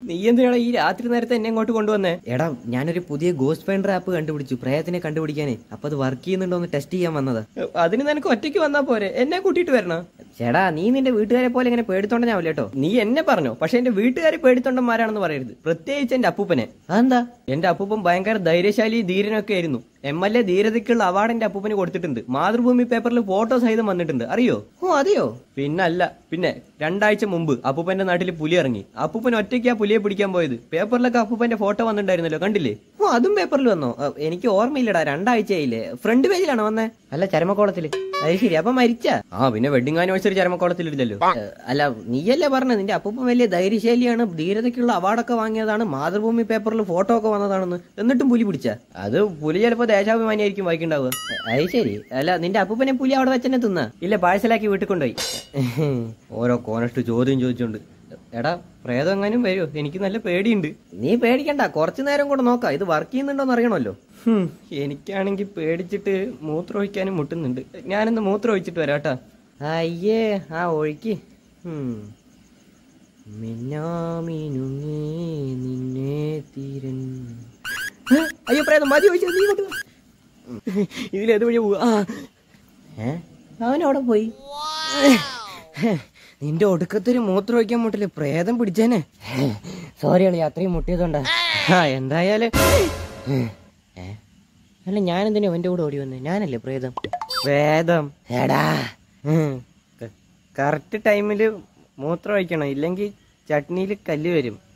നീ എന്തിനാണ് ഈ രാത്രി നേരത്തെ എന്നെ ഇങ്ങോട്ട് കൊണ്ടുവന്നേ? എടാ ഞാനൊരു പുതിയ ഗോസ്റ്റ് ഫൈൻഡർ ആപ്പ് കണ്ടുപിടിച്ചു, പ്രേതത്തിനെ കണ്ടുപിടിക്കാനേ. അപ്പൊ അത് വർക്ക് ചെയ്യുന്നുണ്ടോ എന്ന് ടെസ്റ്റ് ചെയ്യാൻ വന്നതാ. അതിന് നിനക്ക് ഒറ്റയ്ക്ക് വന്നാ പോരെ, എന്നെ കൂട്ടിയിട്ട് വരണം. ചേടാ നീ നിന്റെ വീട്ടുകാരെ പോലെ ഇങ്ങനെ പേടിത്തൊണ്ടനാവില്ല കേട്ടോ. നീ എന്നെ പറഞ്ഞോ, പക്ഷെ എന്റെ വീട്ടുകാരെ പേടിത്തൊണ്ടന്മാരാണെന്ന് പറയരുത്, പ്രത്യേകിച്ച് എന്റെ അപ്പൂപ്പനെ. അതെന്താ? എന്റെ അപ്പൂപ്പൻ ഭയങ്കര ധൈര്യശാലി ധീരനൊക്കെ ആയിരുന്നു. MLA ധീരതയ്ക്കുള്ള അവാർഡ് എന്റെ അപ്പൂപ്പന് കൊടുത്തിട്ടുണ്ട്. മാതൃഭൂമി പേപ്പറിൽ ഫോട്ടോ സഹിതം വന്നിട്ടുണ്ട്, അറിയോ? ഓ അതെയോ? പിന്നല്ല. പിന്നെ 2 ആഴ്ച മുമ്പ് അപ്പൂപ്പന്റെ നാട്ടിൽ പുലി ഇറങ്ങി. അപ്പൂപ്പൻ ഒറ്റയ്ക്ക് ആ പുലിയെ പിടിക്കാൻ പോയത്. പേപ്പറിലൊക്കെ അപ്പൂപ്പന്റെ ഫോട്ടോ വന്നിട്ടുണ്ടായിരുന്നല്ലോ, കണ്ടില്ലേ? ഓ അതും പേപ്പറിൽ വന്നോ? എനിക്ക് ഓർമ്മയില്ലടാ, 2 ആഴ്ചയായില്ലേ. ഫ്രണ്ട് പേജിലാണ് വന്നേ. അല്ല ചരമക്കോളത്തില്. അത് ശരി, അപ്പൊ മരിച്ച? ആ പിന്നെ വെഡിങ് ആനിവേഴ്സറി ചരമക്കോളത്തിലില്ലല്ലോ. അല്ല നീയല്ലേ പറഞ്ഞ നിന്റെ അപ്പൂപ്പൻ വലിയ ധൈര്യശാലിയാണ്, ധീരതയ്ക്കുള്ള അവാർഡൊക്കെ വാങ്ങിയതാണ്, മാതൃഭൂമി പേപ്പറിൽ ഫോട്ടോ ഒക്കെ വന്നതാണെന്ന്. എന്നിട്ടും പുലി പിടിച്ച? അത് പുലി ചിലപ്പോ ദേശാഭിമാനിയായിരിക്കും വായിക്കുണ്ടാവുക. അത് ശരി. അല്ല നിന്റെ അപ്പൂപ്പനെ പുലി അവിടെ വെച്ചെന്നെ തിന്ന? ഇല്ല, പാഴ്സലാക്കി വീട്ടിൽ കൊണ്ടുപോയി. ഓരോ കോണസ്റ്റ് ചോദ്യം ചോദിച്ചോണ്ട്. എടാ പ്രേതം എങ്ങാനും വരുമോ? എനിക്ക് നല്ല പേടിയുണ്ട്. നീ പേടിക്കണ്ട, കുറച്ചു നേരം കൂടെ നോക്കാം. ഇത് വർക്ക് ചെയ്യുന്നുണ്ടോന്ന് അറിയണമല്ലോ. എനിക്കാണെങ്കിൽ പേടിച്ചിട്ട് മൂത്രമൊഴിക്കാനും മുട്ടുന്നുണ്ട്. ഞാനൊന്ന് മൂത്രമൊഴിച്ചിട്ട് വരാട്ടാ. അയ്യേ ആ ഒഴിക്ക്. നിന്നെ തീരൻ. അയ്യോ പ്രേതം മതി ഒഴിച്ചു. നീ കൊണ്ട് ഇതിലേത് വഴി പോവാ? അവനവിടെ പോയി. നിന്റെ ഒടുക്കത്തൊരു മൂത്രം ഒഴിക്കാൻ മുട്ടില്ല, പ്രേതം പിടിച്ചേനെ. സോറിയാണ് അത്രയും മുട്ടിയതുകൊണ്ടാ. എന്തായാലും അല്ല ഞാനെന്തിനാ അവന്റെ കൂടെ ഓടി വന്നേ? ഞാനല്ലേ പ്രേതം? പ്രേതം എടാ കറക്റ്റ് ടൈമില് മൂത്രം ഒഴിക്കണം, ഇല്ലെങ്കിൽ ചട്നിയിൽ കല്ല് വരും.